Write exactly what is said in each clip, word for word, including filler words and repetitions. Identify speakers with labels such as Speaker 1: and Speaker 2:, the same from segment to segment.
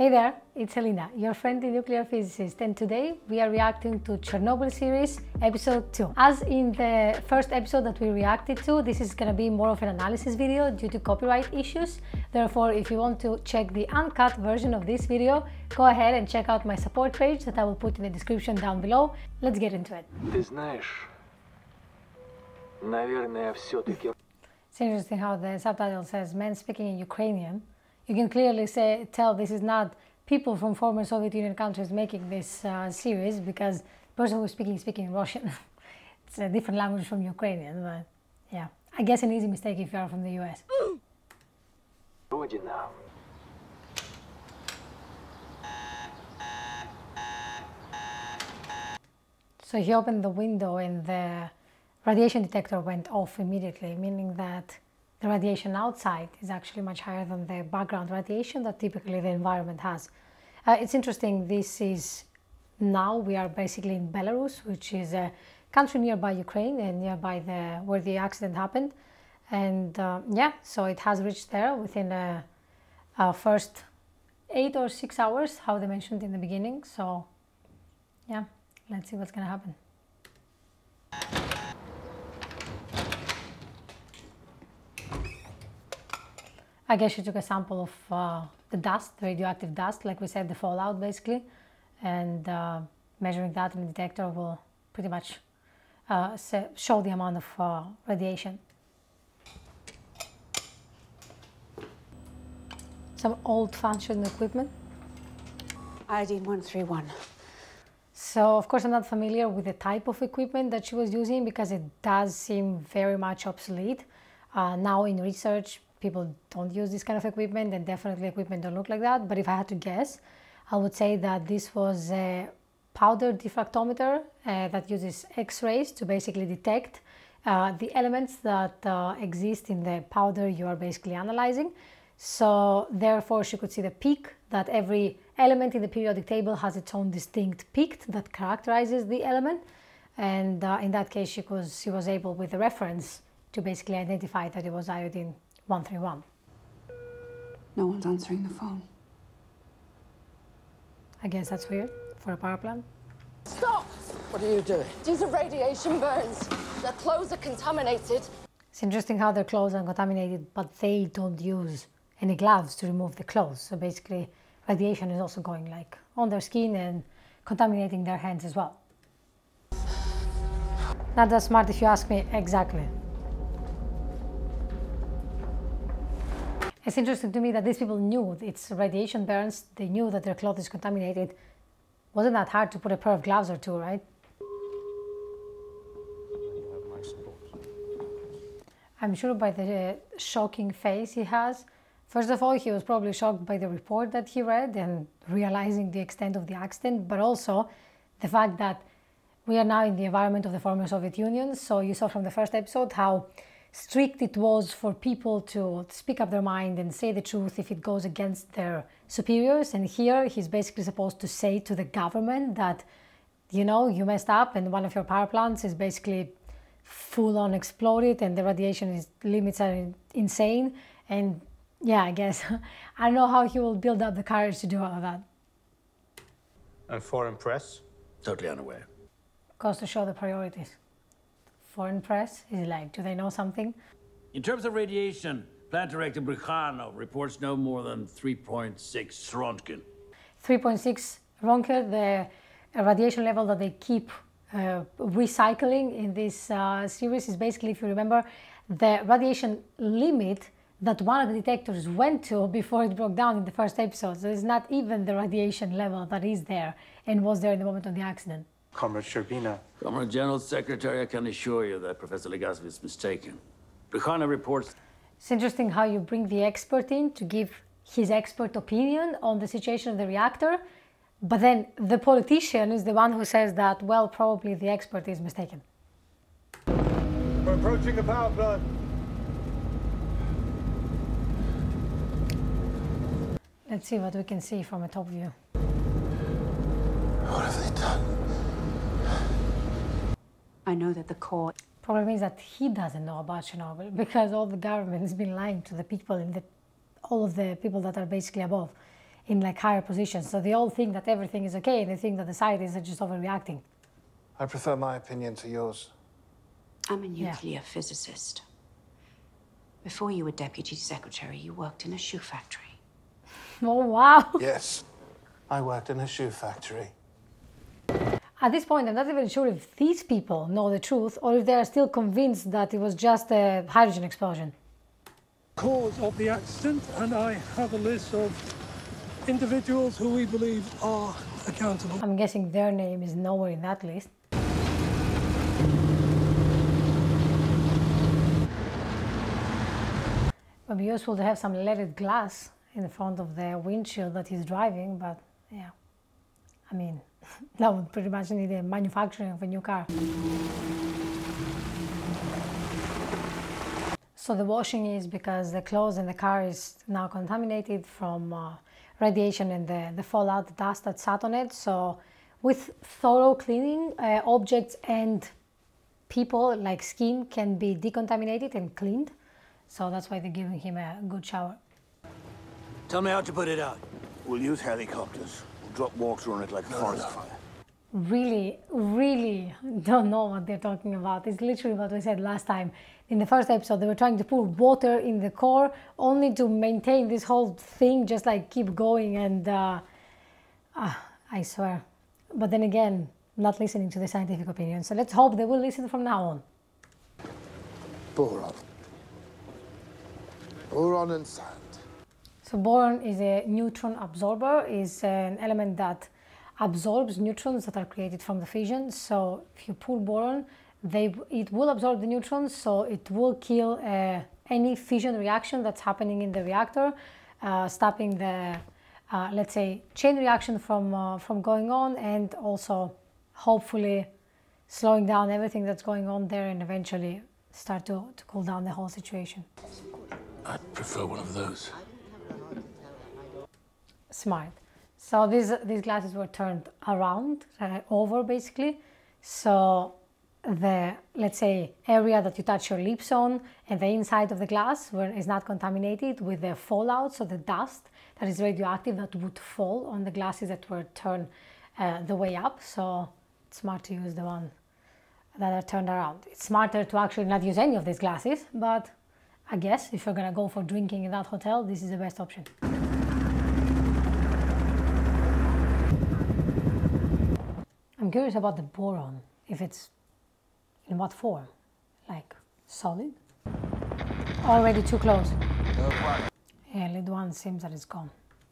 Speaker 1: Hey there, it's Elena, your friendly nuclear physicist, and today we are reacting to Chernobyl series episode two. As in the first episode that we reacted to, this is gonna be more of an analysis video due to copyright issues. Therefore, if you want to check the uncut version of this video, go ahead and check out my support page that I will put in the description down below. Let's get into it.
Speaker 2: Ты знаешь, наверное, все-таки.
Speaker 1: It's interesting how the subtitle says men speaking in Ukrainian. You can clearly say, tell this is not people from former Soviet Union countries making this uh, series, because the person who's speaking is speaking Russian. It's a different language from Ukrainian, but yeah. I guess an easy mistake if you are from the U S.
Speaker 2: Родина.
Speaker 1: So he opened the window and the radiation detector went off immediately, meaning that the radiation outside is actually much higher than the background radiation that typically the environment has. Uh, it's interesting, this is now we are basically in Belarus, which is a country nearby Ukraine and nearby the where the accident happened. And uh, yeah, so it has reached there within a, a first eight or six hours, how they mentioned in the beginning. So yeah, let's see what's gonna happen. I guess she took a sample of uh, the dust, the radioactive dust, like we said, the fallout basically, and uh, measuring that in the detector will pretty much uh, show the amount of uh, radiation. Some old-fashioned equipment.
Speaker 3: Iodine one three one.
Speaker 1: So, of course, I'm not familiar with the type of equipment that she was using because it does seem very much obsolete. Uh, now in research, people don't use this kind of equipment, and definitely equipment don't look like that. But if I had to guess, I would say that this was a powder diffractometer uh, that uses X-rays to basically detect uh, the elements that uh, exist in the powder you are basically analyzing. So therefore she could see the peak, that every element in the periodic table has its own distinct peak that characterizes the element. And uh, in that case, she was, she was able, with the reference, to basically identify that it was iodine one three one.
Speaker 3: No one's answering the phone.
Speaker 1: I guess that's weird for a power plant.
Speaker 4: Stop!
Speaker 5: What are you doing?
Speaker 4: These are radiation burns. Their clothes are contaminated.
Speaker 1: It's interesting how their clothes are contaminated, but they don't use any gloves to remove the clothes. So basically, radiation is also going like on their skin and contaminating their hands as well. Not that smart if you ask me. Exactly. It's interesting to me that these people knew it's radiation burns. They knew that their cloth is contaminated. Wasn't that hard to put a pair of gloves or two, right? I'm sure by the shocking face he has. First of all, he was probably shocked by the report that he read and realizing the extent of the accident, but also the fact that we are now in the environment of the former Soviet Union. So you saw from the first episode how strict it was for people to speak up their mind and say the truth if it goes against their superiors. And here he's basically supposed to say to the government that, you know, you messed up and one of your power plants is basically full on exploded and the radiation is, limits are insane. And yeah, I guess, I don't know how he will build up the courage to do all of that.
Speaker 6: And foreign press? Totally unaware.
Speaker 1: Goes to show the priorities. Foreign press is like, do they know something?
Speaker 5: In terms of radiation, Plant Director Brichanov reports no more than three point six Rontgen.
Speaker 1: three point six Rontgen, the radiation level that they keep uh, recycling in this uh, series is basically, if you remember, the radiation limit that one of the detectors went to before it broke down in the first episode. So it's not even the radiation level that is there and was there in the moment of the accident.
Speaker 6: Comrade Sherbina.
Speaker 5: Comrade General Secretary, I can assure you that Professor Legasov is mistaken. Brichanov reports...
Speaker 1: It's interesting how you bring the expert in to give his expert opinion on the situation of the reactor, but then the politician is the one who says that, well, probably the expert is mistaken.
Speaker 6: We're approaching the power plant.
Speaker 1: Let's see what we can see from a top view.
Speaker 2: What have they done?
Speaker 3: I know that the core...
Speaker 1: Problem is that he doesn't know about Chernobyl because all the government has been lying to the people in the, all of the people that are basically above. in like higher positions. So they all think that everything is okay, and they think that the scientists are just overreacting.
Speaker 6: I prefer my opinion to yours.
Speaker 3: I'm a nuclear physicist. Before you were deputy secretary, you worked in a shoe factory.
Speaker 1: Oh, wow.
Speaker 6: Yes, I worked in a shoe factory.
Speaker 1: At this point, I'm not even sure if these people know the truth or if they are still convinced that it was just a hydrogen explosion.
Speaker 7: Cause of the accident, and I have a list of individuals who we believe are accountable.
Speaker 1: I'm guessing their name is nowhere in that list. It would be useful to have some leaded glass in the front of the windshield that he's driving, but yeah, I mean, that would pretty much need a manufacturing of a new car. So the washing is because the clothes in the car is now contaminated from uh, radiation and the, the fallout, the dust that sat on it. So with thorough cleaning, uh, objects and people like skin can be decontaminated and cleaned. So that's why they're giving him a good shower.
Speaker 5: Tell me how to put it out.
Speaker 2: We'll use helicopters. We'll drop water on it like a forest fire.
Speaker 1: Really, really don't know what they're talking about. It's literally what we said last time. In the first episode, they were trying to pour water in the core only to maintain this whole thing, just like keep going, and uh, uh, I swear. But then again, not listening to the scientific opinion. So let's hope they will listen from now on.
Speaker 6: Boron. Boron and sand.
Speaker 1: So boron is a neutron absorber, is an element that absorbs neutrons that are created from the fission. So if you pull boron, they, it will absorb the neutrons, so it will kill uh, any fission reaction that's happening in the reactor, uh, stopping the, uh, let's say, chain reaction from, uh, from going on, and also hopefully slowing down everything that's going on there and eventually start to, to cool down the whole situation.
Speaker 5: I'd prefer one of those.
Speaker 1: Smart. So these, these glasses were turned around, uh, over basically. So the, let's say, area that you touch your lips on and the inside of the glass where is not contaminated with the fallout, so the dust that is radioactive that would fall on the glasses that were turned uh, the way up. So it's smart to use the one that are turned around. It's smarter to actually not use any of these glasses, but I guess if you're gonna go for drinking in that hotel, this is the best option. I'm curious about the boron, if it's in what form? Like solid? Already too close. Yeah, lead one seems that it's gone.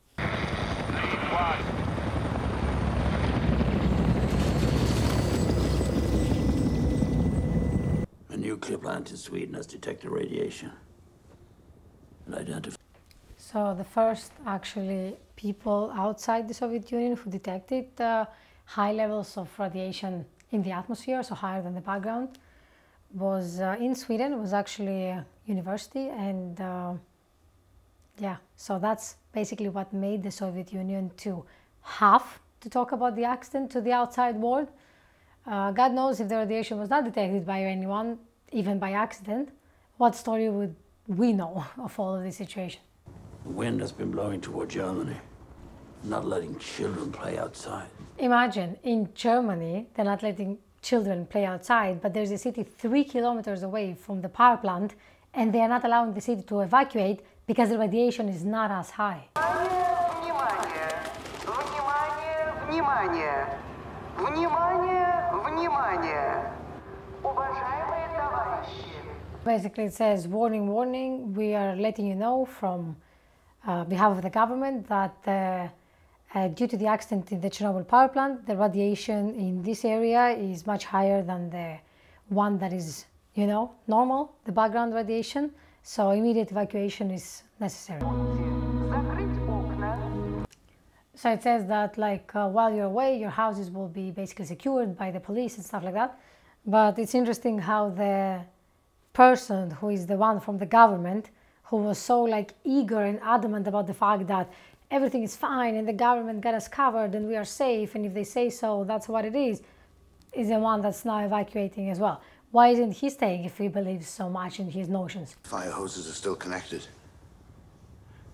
Speaker 5: A nuclear plant in Sweden has detected radiation and identified.
Speaker 1: So the first actually people outside the Soviet Union who detected uh, high levels of radiation in the atmosphere, so higher than the background, was uh, in Sweden. It was actually a university, and uh, yeah, so that's basically what made the Soviet Union to have to talk about the accident to the outside world. Uh, God knows if the radiation was not detected by anyone, even by accident, what story would we know of all of this situation?
Speaker 5: The wind has been blowing toward Germany, not letting children play outside.
Speaker 1: Imagine, in Germany, they're not letting children play outside, but there's a city three kilometers away from the power plant, and they are not allowing the city to evacuate because the radiation is not as high.
Speaker 8: Внимание! Внимание! Внимание! Внимание! Внимание! Уважаемые товарищи!
Speaker 1: Basically, it says, warning, warning, we are letting you know from uh, behalf of the government that uh, uh, due to the accident in the Chernobyl power plant, the radiation in this area is much higher than the one that is, you know, normal, the background radiation. So immediate evacuation is necessary.
Speaker 8: Закрыть окна.
Speaker 1: So it says that, like, uh, while you're away, your houses will be basically secured by the police and stuff like that. But it's interesting how the person who is the one from the government who was so like eager and adamant about the fact that everything is fine and the government got us covered and we are safe, and if they say so, that's what it is, is the one that's now evacuating as well. Why isn't he staying if he believes so much in his notions?
Speaker 2: Fire hoses are still connected.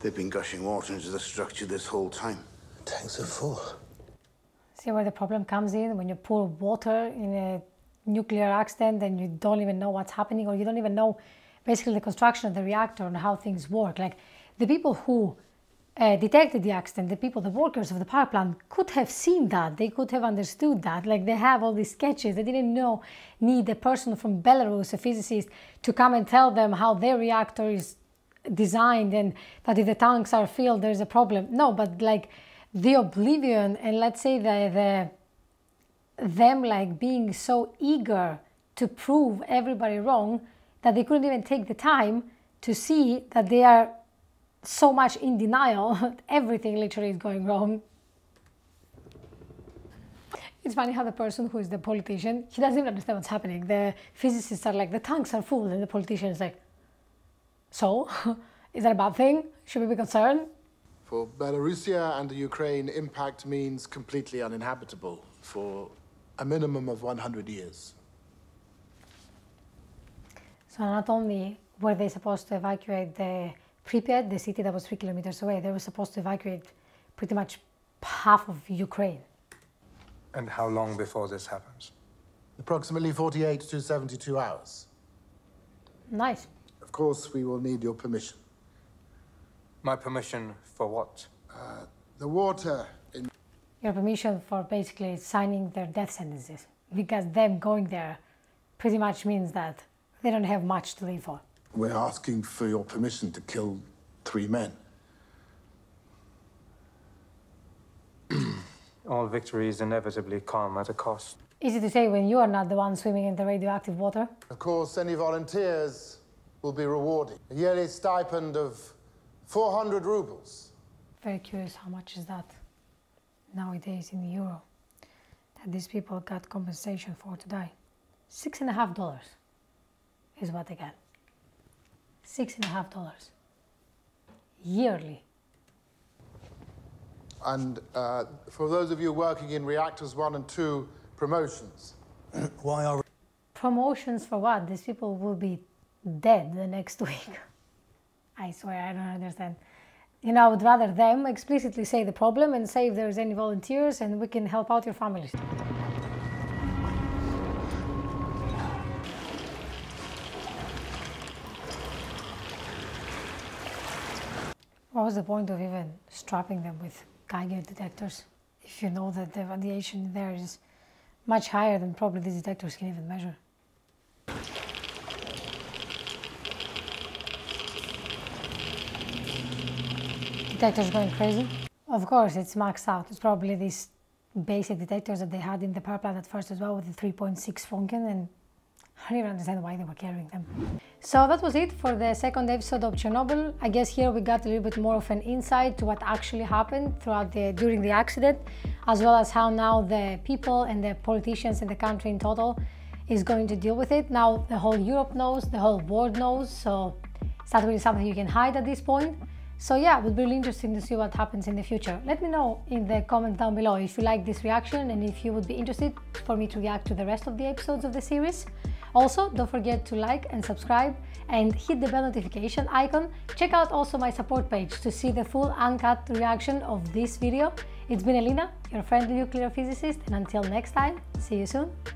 Speaker 2: They've been gushing water into the structure this whole time. Tanks are full.
Speaker 1: See where the problem comes in? When you pour water in a nuclear accident and you don't even know what's happening, or you don't even know basically the construction of the reactor and how things work. Like the people who uh, detected the accident, the people, the workers of the power plant could have seen that. They could have understood that. Like they have all these sketches. They didn't know, need a person from Belarus, a physicist, to come and tell them how their reactor is designed and that if the tanks are filled, there's a problem. No, but like the oblivion and let's say the, the them like being so eager to prove everybody wrong that they couldn't even take the time to see that they are so much in denial. Everything literally is going wrong. It's funny how the person who is the politician, he doesn't even understand what's happening. The physicists are like, the tanks are full, and the politician is like, so? Is that a bad thing? Should we be concerned?
Speaker 9: For Belarusia and the Ukraine, impact means completely uninhabitable for a minimum of one hundred years.
Speaker 1: So not only were they supposed to evacuate the Pripyat, the city that was three kilometers away, they were supposed to evacuate pretty much half of Ukraine.
Speaker 10: And how long before this happens?
Speaker 9: Approximately forty-eight to seventy-two hours.
Speaker 1: Nice.
Speaker 9: Of course, we will need your permission.
Speaker 10: My permission for what?
Speaker 9: Uh, the water in...
Speaker 1: Your permission for basically signing their death sentences. Because them going there pretty much means that they don't have much to live for.
Speaker 9: We're asking for your permission to kill three men.
Speaker 10: All victories inevitably come at a cost.
Speaker 1: Easy to say when you are not the one swimming in the radioactive water.
Speaker 9: Of course, any volunteers will be rewarded. A yearly stipend of four hundred rubles.
Speaker 1: Very curious, how much is that nowadays in euro that these people got compensation for to die? Six and a half dollars is what they got. Six and a half dollars yearly.
Speaker 9: And uh, for those of you working in reactors one and two, promotions.
Speaker 2: Why are...
Speaker 1: Promotions for what? These people will be dead the next week. I swear, I don't understand. You know, I would rather them explicitly say the problem and say if there's any volunteers and we can help out your families. What was the point of even strapping them with Geiger detectors if you know that the radiation there is much higher than probably these detectors can even measure? Detectors going crazy? Of course, it's maxed out. It's probably these basic detectors that they had in the power plant at first as well with the three point six Franken, and I don't even understand why they were carrying them. So that was it for the second episode of Chernobyl. I guess here we got a little bit more of an insight to what actually happened throughout the during the accident, as well as how now the people and the politicians in the country in total is going to deal with it. Now the whole Europe knows, the whole world knows, so it's not really something you can hide at this point. So yeah, it would be really interesting to see what happens in the future. Let me know in the comments down below if you like this reaction and if you would be interested for me to react to the rest of the episodes of the series. Also, don't forget to like and subscribe and hit the bell notification icon. Check out also my support page to see the full uncut reaction of this video. It's been Elena, your friendly nuclear physicist, and until next time, see you soon.